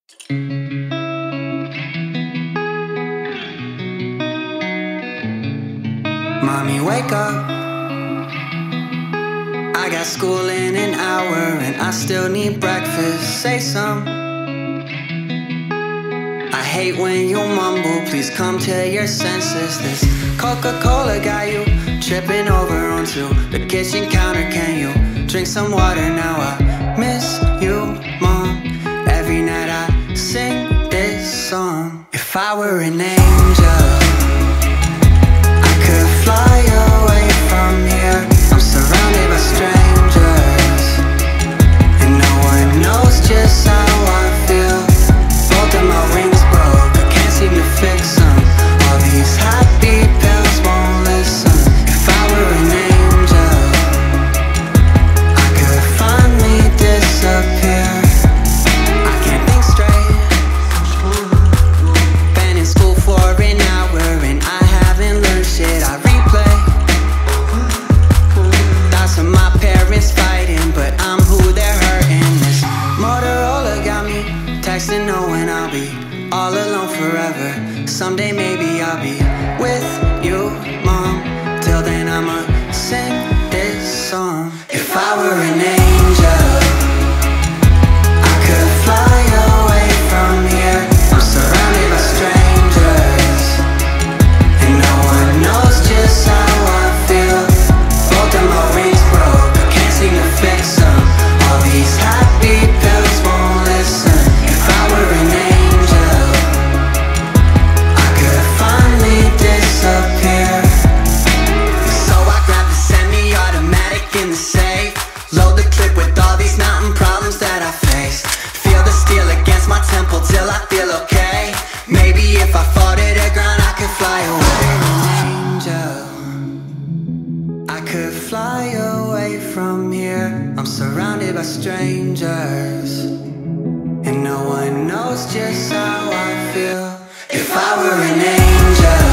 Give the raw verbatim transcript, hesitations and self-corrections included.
Mommy, wake up. I got school in an hour and I still need breakfast. Say some. I hate when you mumble, please come to your senses. This Coca-Cola got you tripping over onto the kitchen counter. Can you drink some water now? I miss you, Mom. Every night I sing this song. If I were an angel, I could fly away from here. I'm surrounded by strangers, and no one knows just how I feel. Both of my wings broke, I can't seem to fix them. All these happy pills won't listen. If I were an angel, I could finally disappear. I can't think straight. Been in school for an hour and I haven't learned shit. I replay thoughts of my parents fighting, but I'm who they're hurting. This Motorola got me texting knowing I'll be all alone forever. Someday maybe I'll be with you, Mom. Till then I'ma sing this song. If I were an angel, I could fly away from here. I'm surrounded by strangers, and no one knows just how I feel. Both of my wings broke, I can't seem to fix them. All these happy pills won't listen. If I were an angel, I could finally disappear. So I grabbed the semi-automatic in the safe, load the clip with all these mountain problems that I face. Feel the steel against my temple till I feel okay. Maybe if I fall to the ground I could fly away. An angel, I could fly away from here. I'm surrounded by strangers, and no one knows just how I feel. If I were an angel,